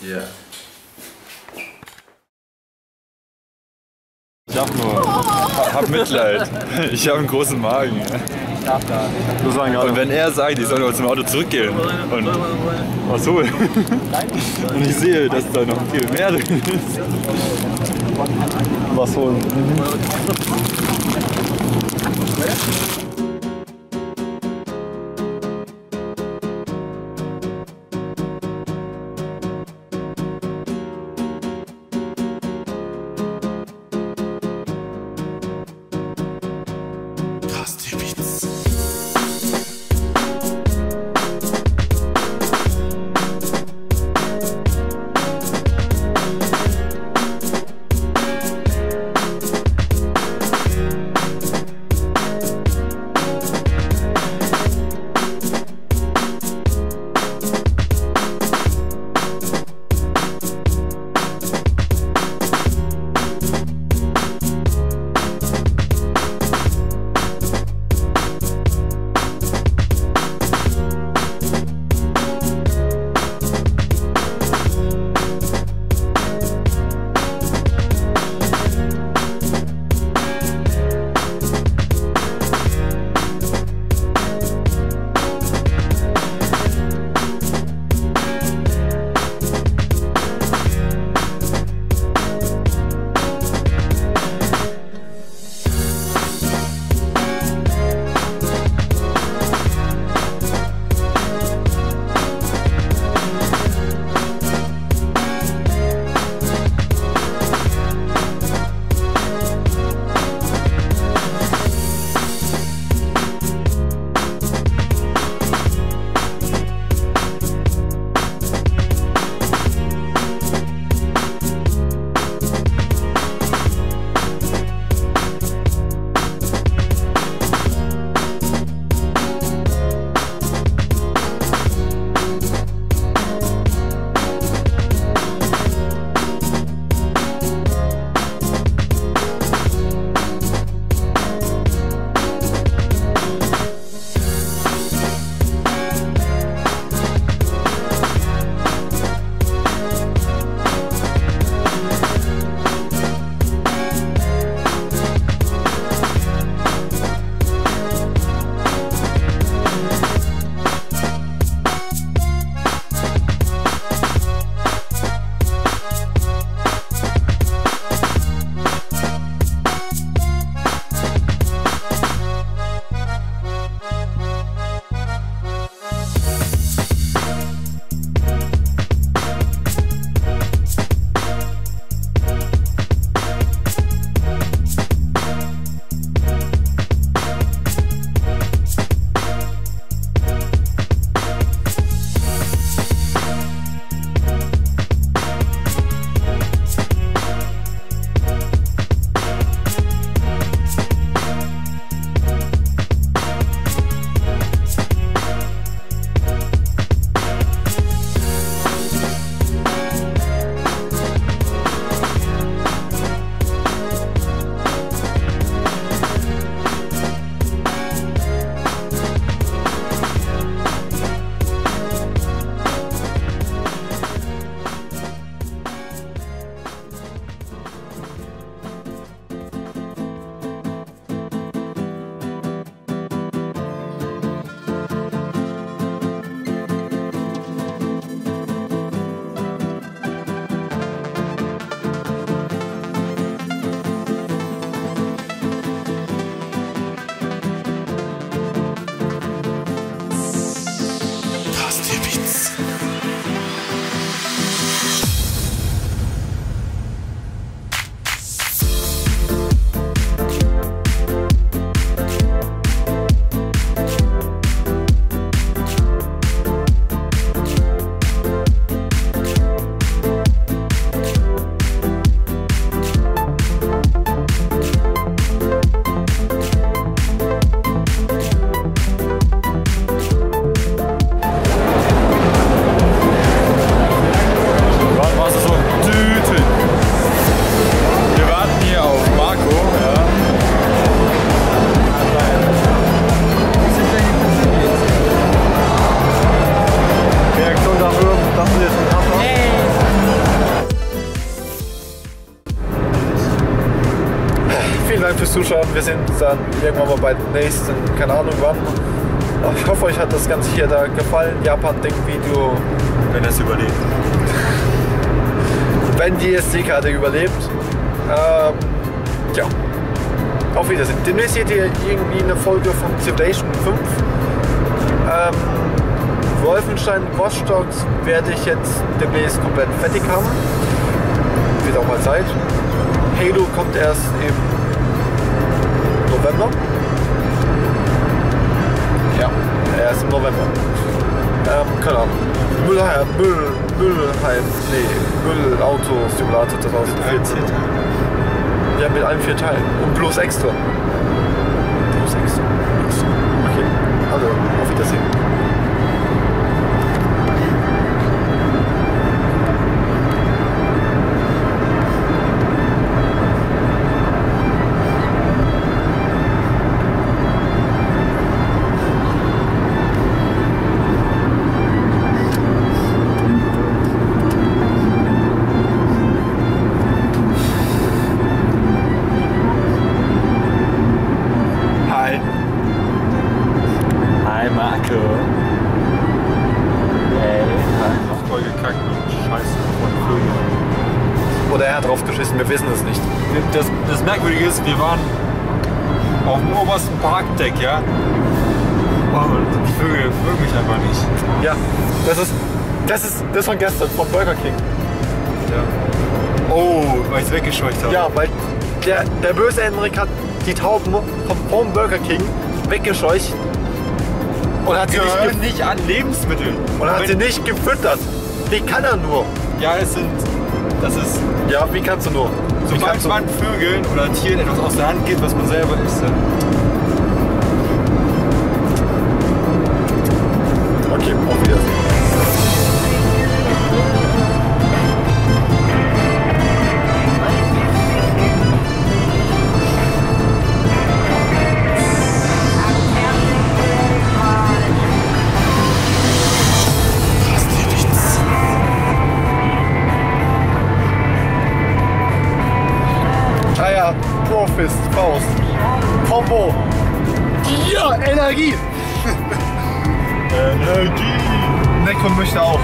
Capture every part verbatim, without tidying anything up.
Ja. Yeah. Ich hab nur, hab Mitleid. Ich habe einen großen Magen. Ich darf gar nicht. Das war und wenn er sagt, ich soll nur zum Auto zurückgehen und was holen. Und ich sehe, dass da noch viel mehr drin ist. Was holen. fürs Zuschauen. Wir sehen uns dann irgendwann mal bei den nächsten, keine Ahnung wann. Ich hoffe, euch hat das Ganze hier da gefallen. Japan-Ding-Video. Wenn es überlebt. Wenn die S D-Karte überlebt. Ähm, ja. Auf Wiedersehen. Demnächst seht ihr irgendwie eine Folge von Civilization fünf. Ähm, Wolfenstein Watch Dogs werde ich jetzt demnächst komplett fertig haben. Wird auch mal Zeit. Halo kommt erst im November. Ja, erst im November. Ähm, keine Ahnung. Müllheim, Müll, Müllheim, nee, Müllauto-Simulator zwanzig vierzehn. Ja, mit allen vier Teilen. Und plus extra. Plus extra. Okay, also, auf Wiedersehen. Oder er hat drauf geschissen, wir wissen es nicht. Das, das Merkwürdige ist, wir waren auf dem obersten Parkdeck, ja? Und die Vögel mögen mich einfach nicht. Ja, das ist das ist das von gestern, vom Burger King. Ja. Oh, weil ich es weggescheucht habe. Ja, weil der, der böse Henrik hat die Tauben vom, vom Burger King weggescheucht und hat sie Die nicht, gehören ge nicht an Lebensmittel. und hat Wenn- sie nicht gefüttert. Wie kann er nur? Ja, es sind. Das ist. Ja, wie kannst du nur? Wie Sobald kannst du? man Vögeln oder Tieren etwas aus der Hand geht, was man selber isst. dann- Okay, auf Wiedersehen. Ah ja, Profist, Faust, Combo. Ja, Energie. Energie! Nekon möchte auch.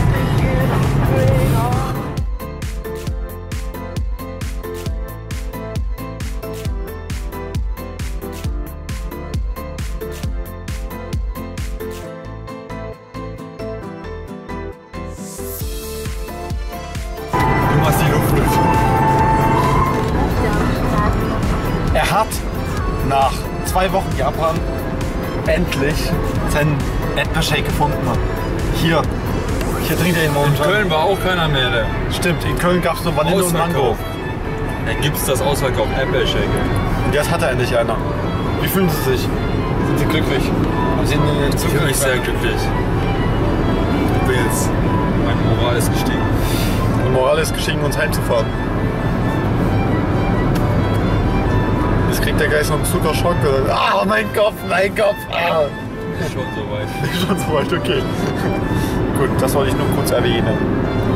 Du machst die Luft mit. Er hat nach zwei Wochen Japan endlich seinen Erdbeershake gefunden. Hier. Hier trinkt er ihn In momentan. Köln war auch keiner mehr. Der Stimmt, in Köln gab es nur Vanille und Mango. Da gibt es das Ausverkauf Erdbeershake. Und jetzt hat er endlich einer. Wie fühlen Sie sich? Sind Sie glücklich? Haben Sie eine Ich bin wirklich sehr glücklich. Ich bin jetzt. Meine Moral ist gestiegen. Die Moral ist gestiegen, uns heimzufahren. Jetzt kriegt der Geist noch einen Zuckerschock. Ah, mein Kopf, mein Kopf. Ah. Schon soweit. Schon so weit, okay. Gut, das wollte ich nur kurz erwähnen.